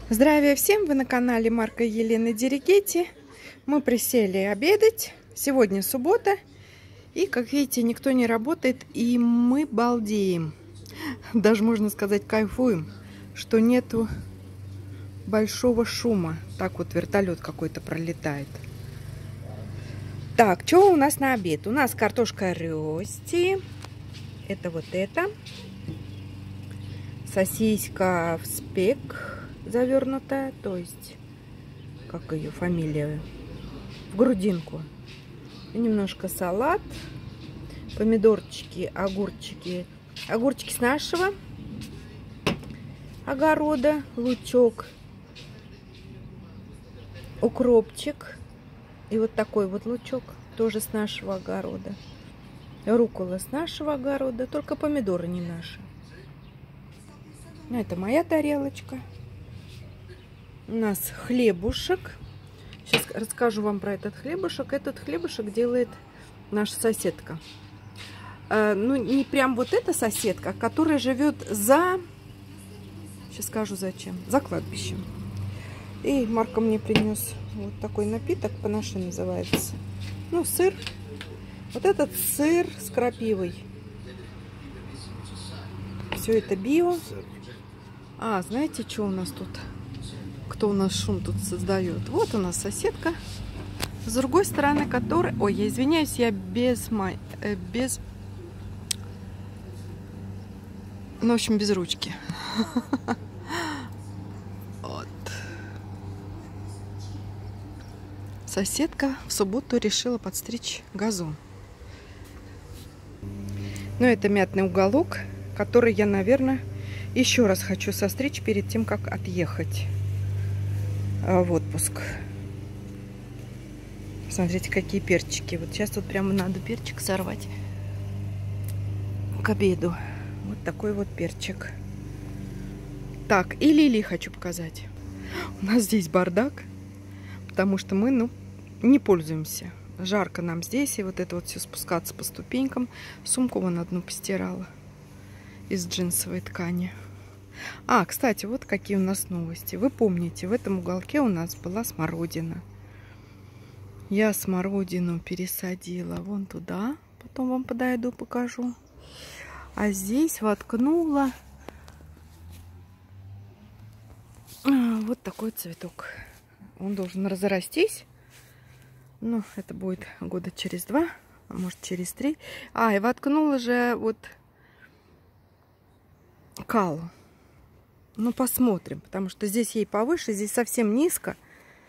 Здравия всем! Вы на канале Марка и Елены Деригетти. Мы присели обедать. Сегодня суббота. И, как видите, никто не работает. И мы балдеем. Даже, можно сказать, кайфуем, что нету большого шума. Так вот вертолет какой-то пролетает. Так, что у нас на обед? У нас картошка рёсти. Это вот это. Сосиска в спек завернутая, то есть, как ее фамилия, в грудинку. И немножко салат, помидорчики, огурчики. Огурчики с нашего огорода, лучок, укропчик. И вот такой вот лучок тоже с нашего огорода. Руккола с нашего огорода, только помидоры не наши. Это моя тарелочка. У нас хлебушек. Сейчас расскажу вам про этот хлебушек. Этот хлебушек делает наша соседка. Ну, не прям вот эта соседка, которая живет за... Сейчас скажу зачем. За кладбищем. И Марко мне принес вот такой напиток, панаши называется. Ну, сыр. Вот этот сыр с крапивой. Все это био. А, знаете, что у нас тут? Кто у нас шум тут создает? Вот у нас соседка. С другой стороны, которая... Ой, я извиняюсь, я без... Ну, в общем, без ручки. Вот. Соседка в субботу решила подстричь газон. Ну, это мятный уголок, который я, наверное, еще раз хочу состричь перед тем, как отъехать в отпуск. Смотрите, какие перчики. Вот сейчас вот прямо надо перчик сорвать к обеду. Вот такой вот перчик. Так, и лилии хочу показать. У нас здесь бардак, потому что мы, ну, не пользуемся. Жарко нам здесь, и вот это вот все спускаться по ступенькам. Сумку вон одну постирала из джинсовой ткани. А, кстати, вот какие у нас новости. Вы помните, в этом уголке у нас была смородина. Я смородину пересадила вон туда. Потом вам подойду, покажу. А здесь воткнула вот такой цветок. Он должен разрастись. Ну, это будет года через 2, а может через 3. А, и воткнула же вот калу. Ну, посмотрим, потому что здесь ей повыше, здесь совсем низко.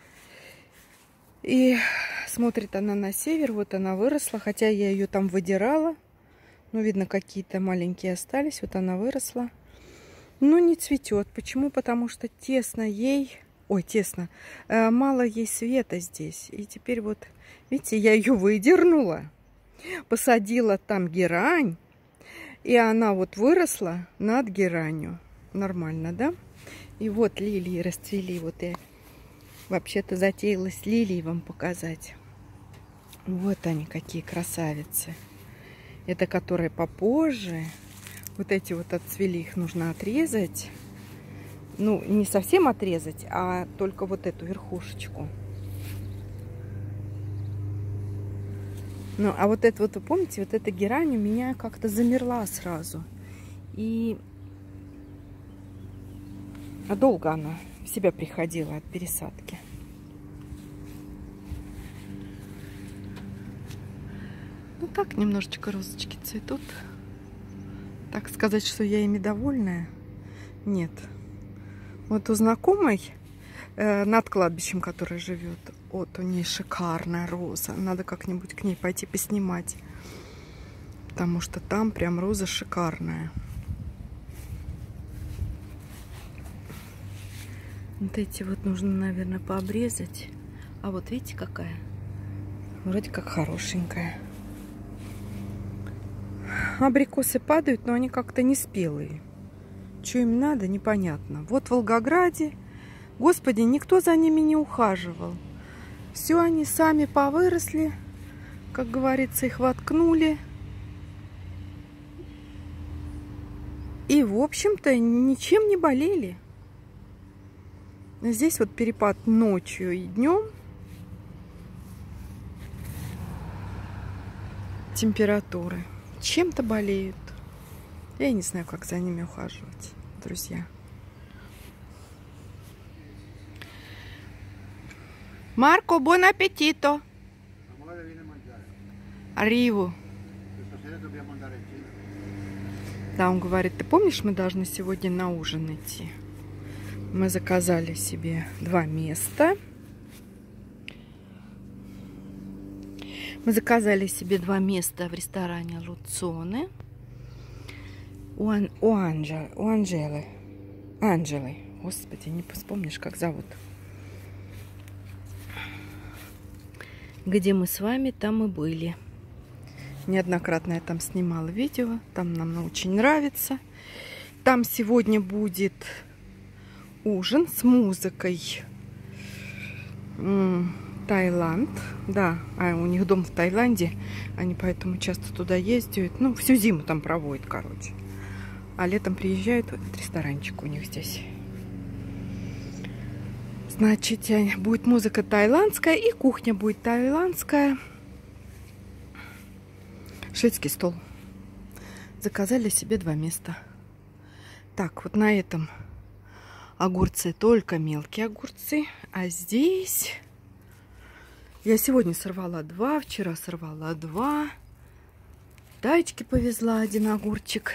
И смотрит она на север, вот она выросла, хотя я ее там выдирала. Ну, видно, какие-то маленькие остались, вот она выросла. Но не цветет. Почему? Потому что тесно ей, ой, тесно, мало ей света здесь. И теперь вот, видите, я ее выдернула, посадила там герань, и она вот выросла над геранью. Нормально, да? И вот лилии расцвели. Вот я вообще-то затеялась лилии вам показать. Вот они, какие красавицы. Это которые попозже. Вот эти вот отцвели, их нужно отрезать. Ну, не совсем отрезать, а только вот эту верхушечку. Ну, а вот это вот, вы помните, вот эта герань у меня как-то замерла сразу. И долго она в себя приходила от пересадки. Ну так, немножечко розочки цветут. Так сказать, что я ими довольная, нет. Вот у знакомой над кладбищем, которая живет, вот у нее шикарная роза. Надо как-нибудь к ней пойти поснимать. Потому что там прям роза шикарная. Вот эти вот нужно, наверное, пообрезать. А вот видите, какая? Вроде как хорошенькая. Абрикосы падают, но они как-то не спелые. Что им надо, непонятно. Вот в Волгограде, господи, никто за ними не ухаживал. Все они сами повыросли. Как говорится, их воткнули. И, в общем-то, ничем не болели. Здесь вот перепад ночью и днем. Температуры. Чем-то болеют. Я не знаю, как за ними ухаживать, друзья. Марко, buon appetito! Arrivo. Да, он говорит, ты помнишь, мы должны сегодня на ужин идти? Мы заказали себе 2 места. Мы заказали себе 2 места в ресторане Луцоне. У Анжелы. Господи, не вспомнишь, как зовут. Где мы с вами, там и были. Неоднократно я там снимала видео. Там нам очень нравится. Там сегодня будет ужин с музыкой. Таиланд. Да, у них дом в Таиланде. Они поэтому часто туда ездят. Ну, всю зиму там проводят, короче. А летом приезжают. Вот этот ресторанчик у них здесь. Значит, будет музыка таиландская и кухня будет таиландская. Шведский стол. Заказали себе 2 места. Так, вот на этом огурцы только мелкие огурцы. А здесь я сегодня сорвала 2, вчера сорвала 2. Таечке повезла 1 огурчик.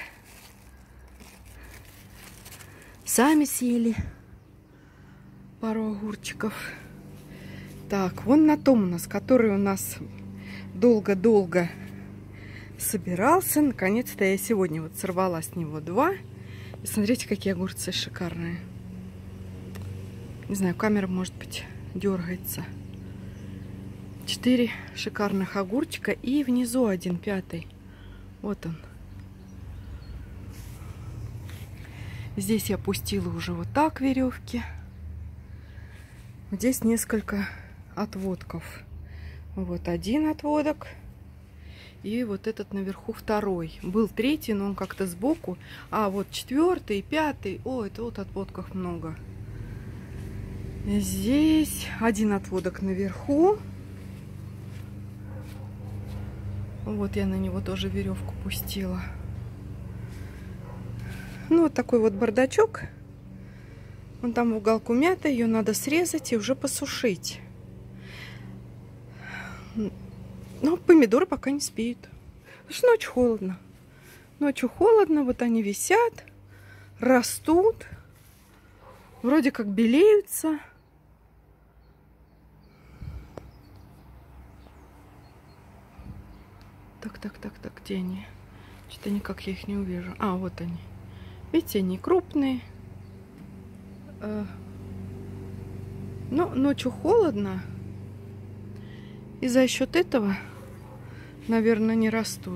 Сами съели пару огурчиков. Так, вон на том у нас, который у нас долго-долго собирался. Наконец-то я сегодня вот сорвала с него 2. И смотрите, какие огурцы шикарные. Не знаю, камера, может быть, дергается. 4 шикарных огурчика. И внизу 1, 5. Вот он. Здесь я пустила уже вот так веревки. Здесь несколько отводков. Вот 1 отводок. И вот этот наверху 2. Был 3, но он как-то сбоку. А вот 4, 5. О, это вот отводков много. Здесь 1 отводок наверху. Вот я на него тоже веревку пустила. Ну, вот такой вот бардачок. Вон там в уголку мята. Ее надо срезать и уже посушить. Но помидоры пока не спеют. Потому что ночью холодно. Ночью холодно. Вот они висят. Растут. Вроде как белеются. Так, где они? Что-то никак я их не увижу. А, вот они. Видите, они крупные. Но ночью холодно. И за счет этого, наверное, не растут.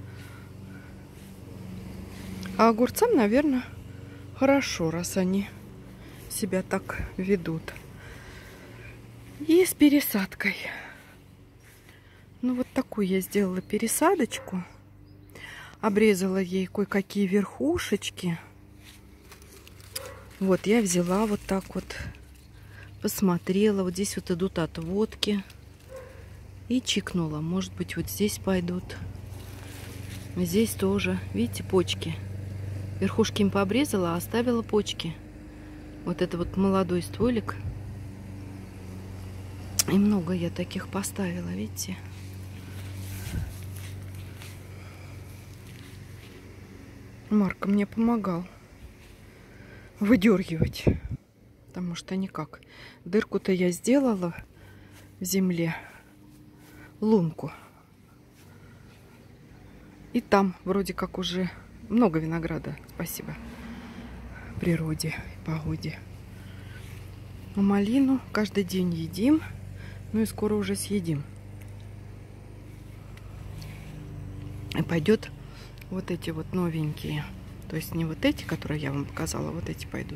А огурцам, наверное, хорошо, раз они себя так ведут. И с пересадкой. Ну, вот такую я сделала пересадочку. Обрезала ей кое-какие верхушечки. Вот, я взяла вот так вот. Посмотрела. Вот здесь вот идут отводки. И чикнула. Может быть, вот здесь пойдут. Здесь тоже. Видите, почки. Верхушки им пообрезала, а оставила почки. Вот это вот молодой стволик. И много я таких поставила, видите? Марко мне помогал выдергивать. Потому что никак. Дырку-то я сделала в земле. Лунку. И там вроде как уже много винограда. Спасибо природе и погоде. А малину каждый день едим. Ну и скоро уже съедим. И пойдет вот эти вот новенькие. То есть не вот эти, которые я вам показала, а вот эти пойдут.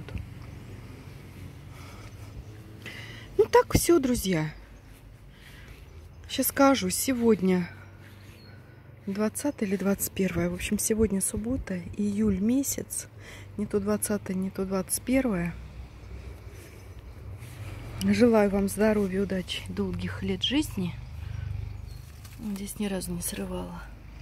Ну так все, друзья. Сейчас скажу, сегодня 20 или 21. В общем, сегодня суббота, июль месяц. Не то 20, не то 21. Желаю вам здоровья, удачи, долгих лет жизни. Здесь ни разу не срывала.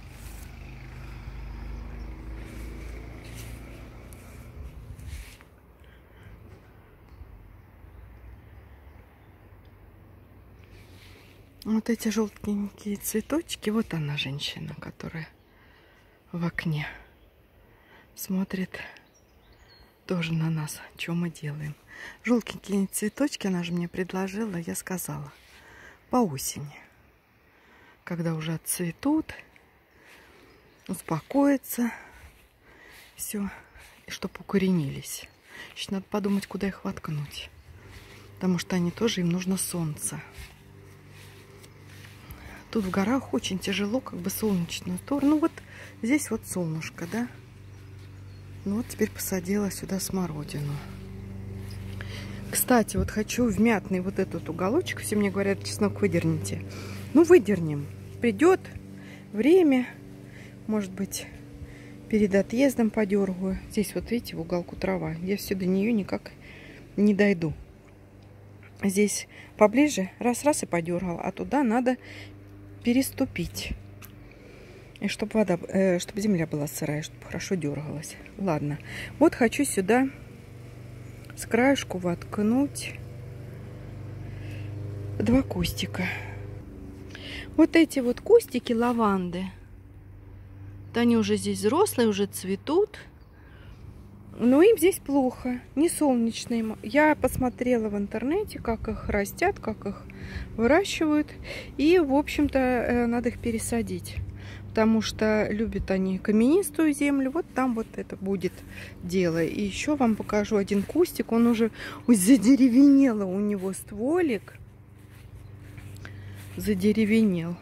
Вот эти желтенькие цветочки. Вот она, женщина, которая в окне смотрит тоже на нас, что мы делаем. Желтенькие цветочки она же мне предложила, я сказала, по осени. Когда уже отцветут, успокоятся, все, и чтобы укоренились. Сейчас надо подумать, куда их воткнуть. Потому что они тоже, им нужно солнце. Тут в горах очень тяжело, как бы солнечную сторону. Ну вот здесь вот солнышко, да? Ну вот теперь посадила сюда смородину. Кстати, вот хочу в мятный вот этот уголочек. Все мне говорят, чеснок выдерните. Ну выдернем. Придет время, может быть, перед отъездом подергаю. Здесь вот видите, в уголку трава. Я все до нее никак не дойду. Здесь поближе раз-раз и подергала, а туда надо переступить. И чтобы вода, чтобы земля была сырая, чтобы хорошо дергалась. Ладно. Вот хочу сюда с краешку воткнуть 2 кустика. Вот эти вот кустики лаванды. Вот они уже здесь взрослые, уже цветут. Но им здесь плохо, не солнечные. Я посмотрела в интернете, как их растят, как их выращивают. И, в общем-то, надо их пересадить. Потому что любят они каменистую землю. Вот там вот это будет дело. И еще вам покажу один кустик. Он уже задеревенело, у него стволик. Задеревенел.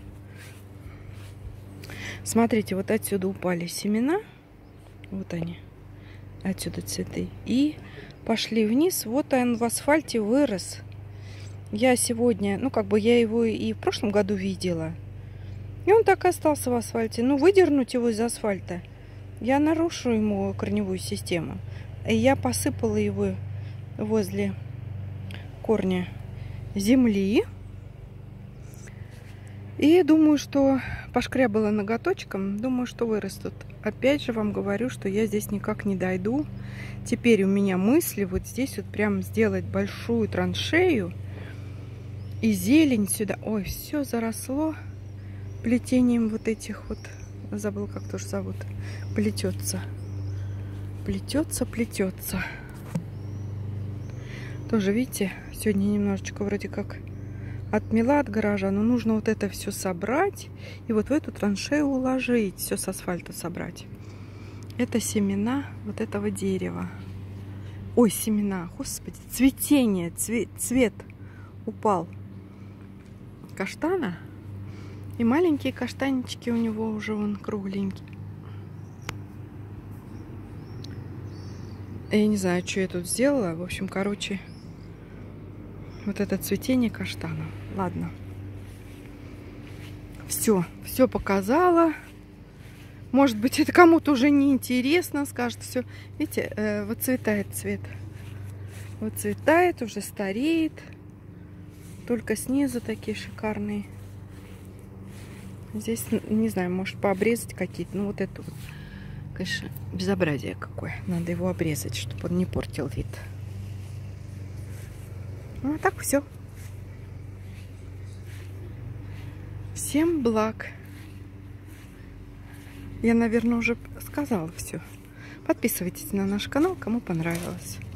Смотрите, вот отсюда упали семена. Вот они. Отсюда цветы. И пошли вниз. Вот он в асфальте вырос. Я сегодня, ну как бы я его и в прошлом году видела. И он так и остался в асфальте. Ну выдернуть его из асфальта, я нарушу ему корневую систему. И я посыпала его возле корня земли. И думаю, что пошкрябала ноготочком. Думаю, что вырастут. Опять же вам говорю, что я здесь никак не дойду. Теперь у меня мысли вот здесь вот прям сделать большую траншею. И зелень сюда. Ой, все заросло плетением вот этих вот. Забыла, как тоже зовут. Плетется. Плетется, плетется. Тоже, видите, сегодня немножечко вроде как отмела от гаража, но нужно вот это все собрать и вот в эту траншею уложить, все с асфальта собрать. Это семена вот этого дерева. Ой, семена, господи, цветение, цвет упал каштана. И маленькие каштанчики у него уже вон кругленькие. Я не знаю, что я тут сделала. В общем, короче, вот это цветение каштана. Ладно. Все показала. Может быть, это кому-то уже не интересно. Скажет, все. Видите, выцветает цвет. Выцветает, уже стареет. Только снизу такие шикарные. Здесь, не знаю, может пообрезать какие-то. Ну, вот это вот, конечно, безобразие какое. Надо его обрезать, чтобы он не портил вид. Ну, а так все. Всем благ. Я, наверное, уже сказала все. Подписывайтесь на наш канал, кому понравилось.